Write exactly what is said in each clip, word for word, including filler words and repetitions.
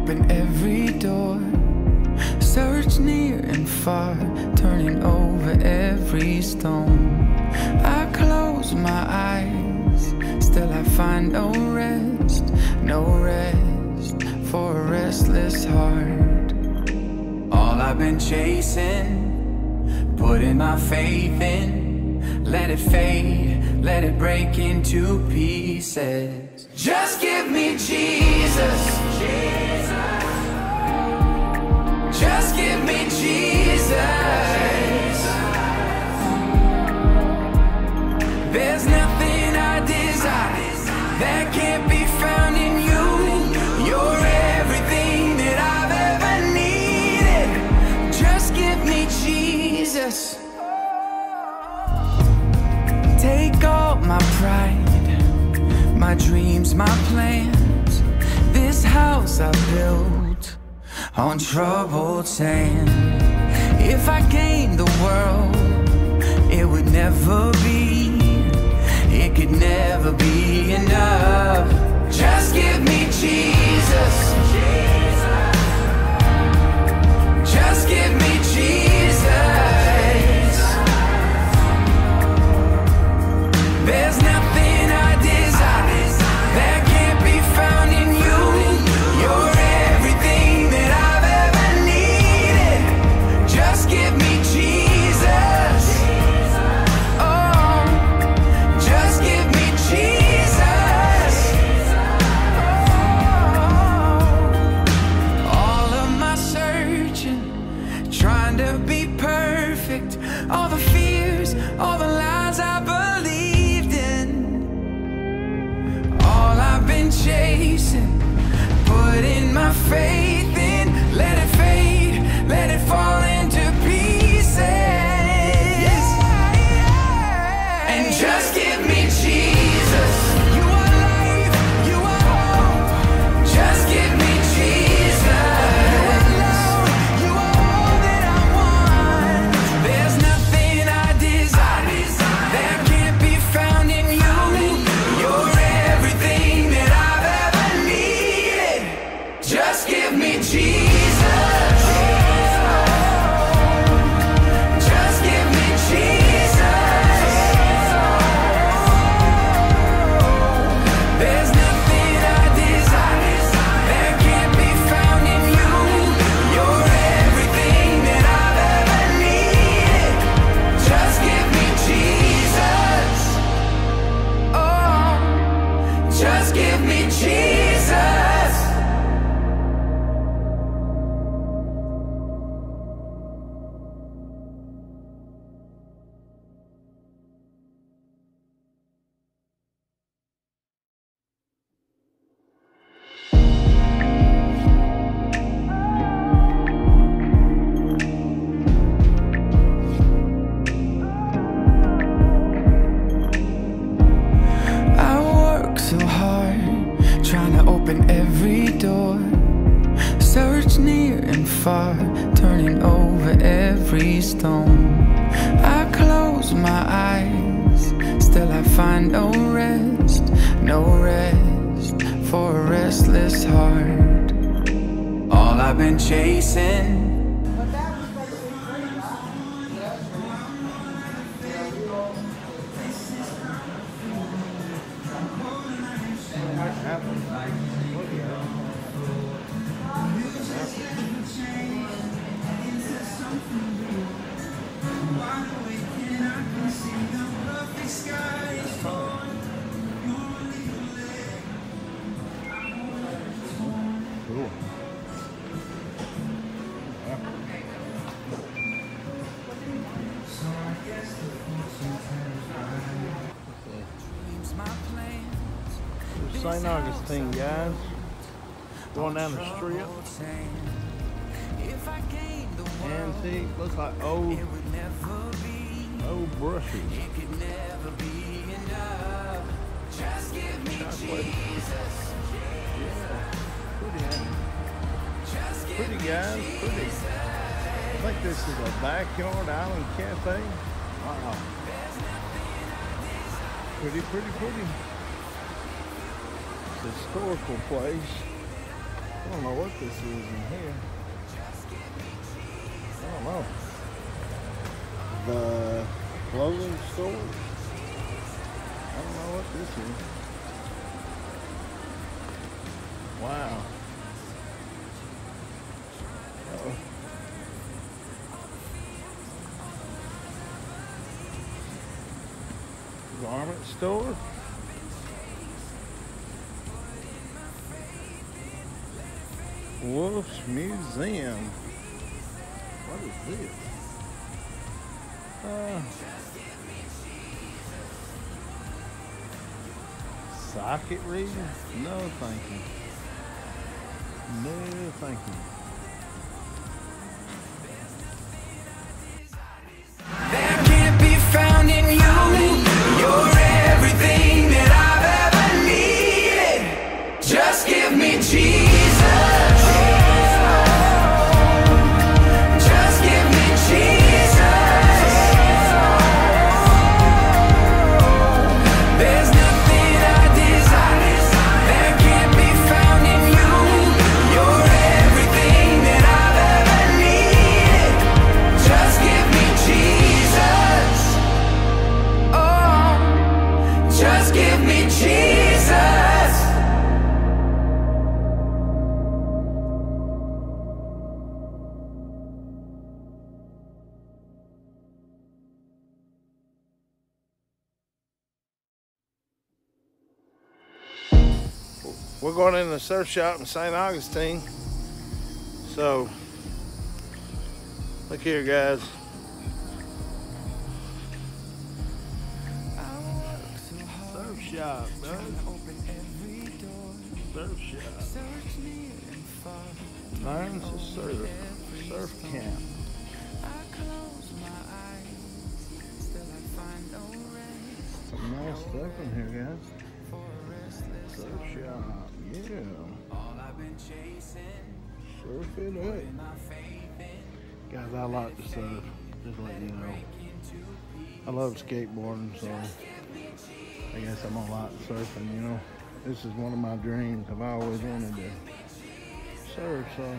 open every door, search near and far, turning over every stone. I close my eyes, still I find no rest, no rest for a restless heart. All I've been chasing, putting my faith in, let it fade, let it break into pieces. Just give me Jesus, Jesus. Just give me Jesus. There's nothing I desire that can't be found in you. You're everything that I've ever needed. Just give me Jesus. Take all my pride, my dreams, my plans. This house I built on troubled sand. If I gained the world, it would never be, it could never be enough. Just give me Jesus. Just give me Jesus. There's nothing I desire that can't be found in you. You're everything that I've ever needed. Just give me Jesus. Oh, just give me Jesus. Oh, all of my searching, trying to be perfect, all the fears, all the lies I believed in, all I've been chasing, putting my faith in, let it fade, let it fall into pieces. And just give me Jesus. You are life, you are hope. Just give me Jesus. You are love, you are all that I want. There's nothing I desire that can't be found in you. You're everything that I've ever needed. Just give me Jesus. Just give me Jesus. There's nothing I desire that can't be found in you. You're everything that I've ever needed. Just give me Jesus. Oh, just give me Jesus. I work so hard, trying to open every door, search near and far, turning over every stone. I close my eyes, still I find no rest, no rest for a restless heart. All I've been chasing, Saint Augustine, guys. Going down the strip. Antique, looks like old, old brushes. just give me Jesus. Yeah, pretty, ain't it? Just give Pretty, guys, pretty. I think this is a backyard island cafe. Wow. Pretty, pretty, pretty. It's a historical place. I don't know what this is in here. I don't know. The clothing store? I don't know what this is. Wow. Uh-oh. Garment store? Wolf's Museum. What is this? Uh, socket reader? No, thank you. No, thank you. There can't be found in you. You're everything that I've ever needed. Just give me Jesus. We're going in the surf shop in Saint Augustine. So, look here, guys. Surf shop, man. Surf shop. Learn to surf. Surf camp. Some nice stuff in here, guys. Surf shop, yeah. Surf it up. Guys, I like to surf, just let you know. I love skateboarding, so I guess I'm gonna like surfing, you know. This is one of my dreams. I've always wanted to surf, so.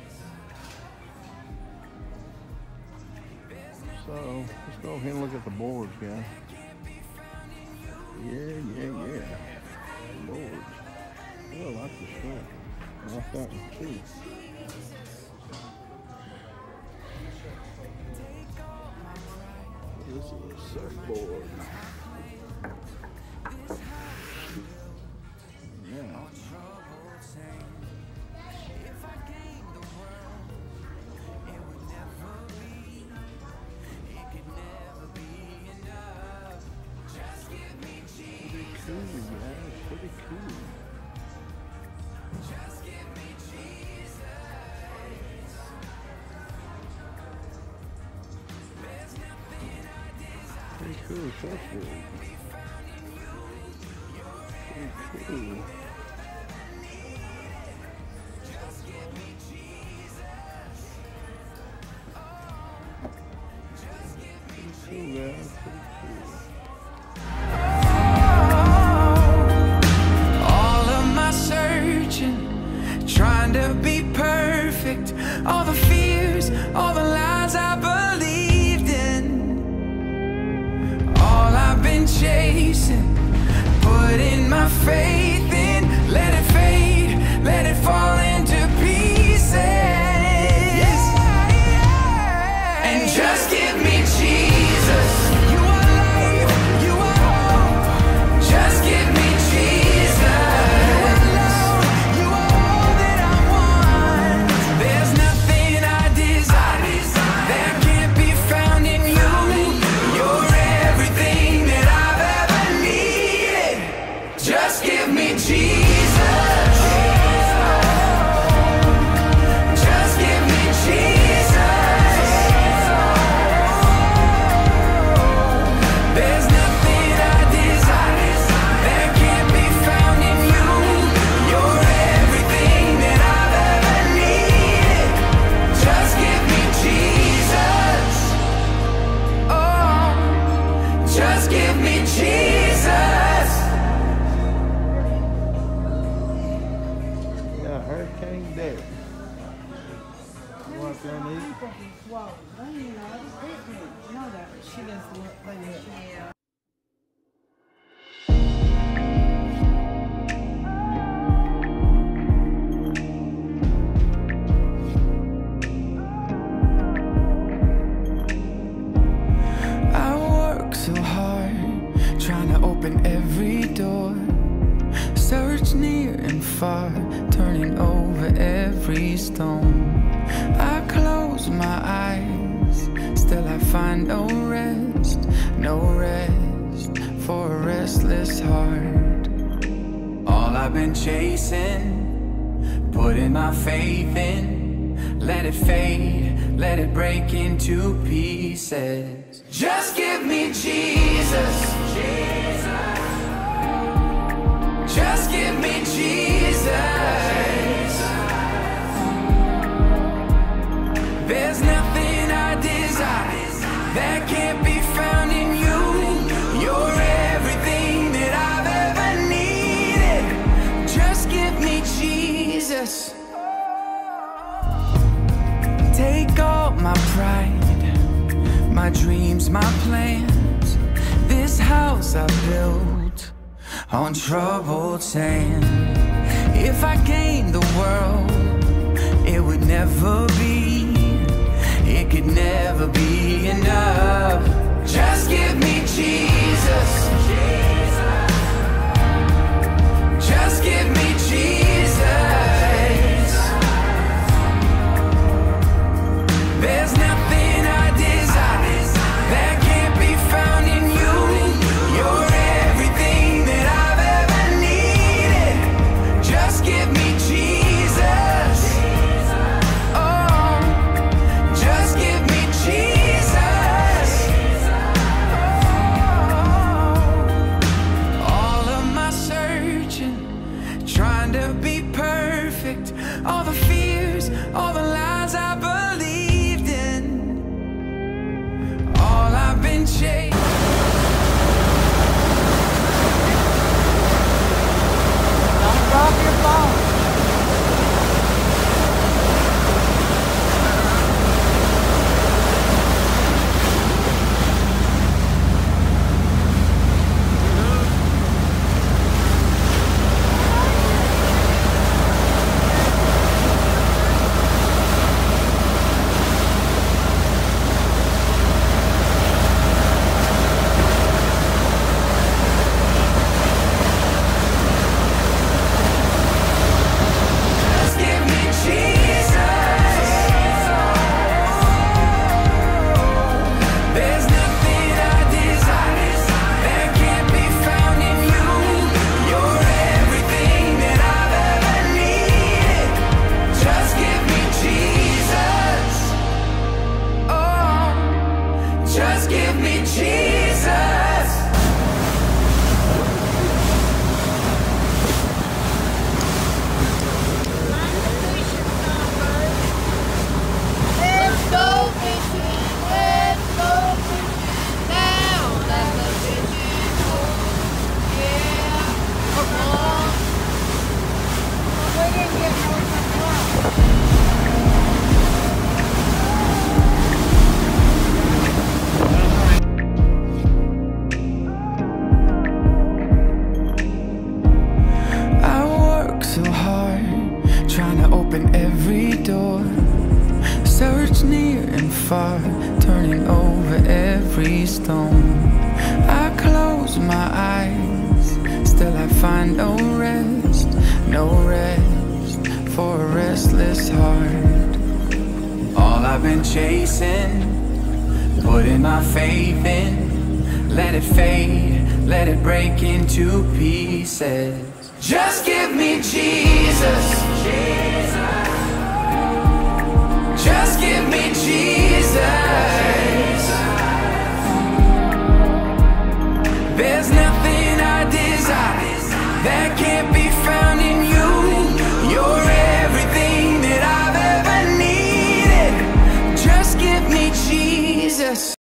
So, let's go ahead and look at the boards, guys. Yeah, yeah, yeah. Boards. Oh, I like the strap. I like that one too. This is a surfboard. Yeah. Pretty cool, guys. Pretty cool. Pretty cool surfboard. Pretty cool. Pretty cool, guys. Pretty cool. All of my searching, trying to be perfect, all the fears, all the lies I believed in, all I've been chasing, putting my faith in, let it fade, let it fall into pieces, and just give me Jesus. You are life, you are hope, just give me Jesus. You are love, you are all that I want. There's nothing I desire that can't be found in you. You're everything that I've ever needed. Just give me King Derek. What there need? Well, you know, you know that she doesn't look like it. I work so hard, trying to open every door. Search near and far, turning over every stone. I close my eyes, still I find no rest, no rest for a restless heart. All I've been chasing, putting my faith in, let it fade, let it break into pieces. Just give me Jesus, Jesus. Just give me Jesus. There's nothing I desire that can't be found in you. You're everything that I've ever needed. Just give me Jesus. Take all my pride, my dreams, my plans. This house I built on troubled sand. If I gained the world, it would never be, it could never be enough. Just give me Jesus. Just give me Jesus. There's nothing I desire that can't be found in you. You're everything that I've ever needed. Just give me Jesus. Oh, just give me Jesus. Oh, all of my searching, trying to be perfect, all the fears, all the lies I believed in, all I've been chasing. Don't drop your phone. Turning over every stone. I close my eyes, still I find no rest, no rest for a restless heart. All I've been chasing, putting my faith in, let it fade, let it break into pieces. Just give me Jesus, Jesus. Just give me Jesus. There's nothing I desire that can't be found in you. You're everything that I've ever needed. Just give me Jesus.